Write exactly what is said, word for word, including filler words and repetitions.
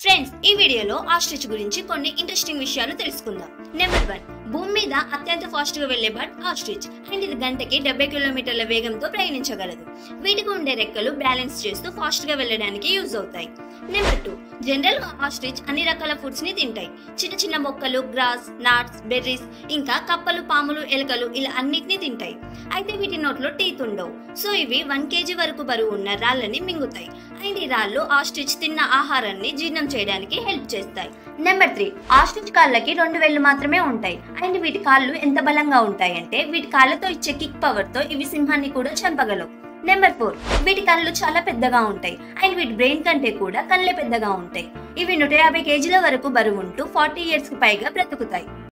Friends, ఈ వీడియోలో ostrich గురించి కొన్ని ఇంట్రెస్టింగ్ విషయాలు తెలుసుకుందాం. నెంబర్ వన్, భూమి మీద అత్యంత ఫాస్ట్ గా వెళ్లే బర్డ్ ఆస్ట్రిచ్ అండ్ ఇది గంటకి డెబ్బై కిలోమీటర్ల వేగంతో ప్రయాణించగలదు. వీటికి ఉండే రెక్కలు బ్యాలెన్స్ చేస్తూ ఫాస్ట్ గా వెళ్ళడానికి యూజ్ అవుతాయి. నెంబర్ టూ, జనరల్ గా ఆస్ట్రిచ్ అన్ని రకాల ఫుడ్స్ ని తింటాయి. చిన్న చిన్న మొక్కలు, గ్రాస్, నట్స్, బెర్రీస్, ఇంకా కప్పలు, పాములు, ఎలుకలు ఇలా అన్నిటిని తింటాయి. అయితే వీటి నోట్లో టీత్ ఉండవు. సో ఇవి వన్ కేజీ వరకు బరువు ఉన్న రాళ్ళని మింగుతాయి అండ్ ఈ రాళ్ళు ఆస్ట్రిచ్ తిన్న ఆహారాన్ని జీర్ణం చేయడానికి హెల్ప్ చేస్తాయి. నెంబర్ త్రీ, ఆస్ట్రిచ్ కాళ్ళకి రెండు వేళ్లు మాత్రమే ఉంటాయి అండ్ వీటి కాళ్ళు ఎంత బలంగా ఉంటాయంటే వీటి కాళ్ళతో ఇచ్చే కిక్ పవర్ తో ఇవి సింహాన్ని కూడా చంపగలవు. నెంబర్ ఫోర్, వీటి కళ్ళు చాలా పెద్దగా ఉంటాయి అండ్ వీటి బ్రెయిన్ కంటే కూడా కళ్ళే పెద్దగా ఉంటాయి. ఇవి నూట యాభై కేజీల వరకు బరువు ఉంటూ ఫార్టీ ఇయర్స్ కి పైగా బ్రతుకుతాయి.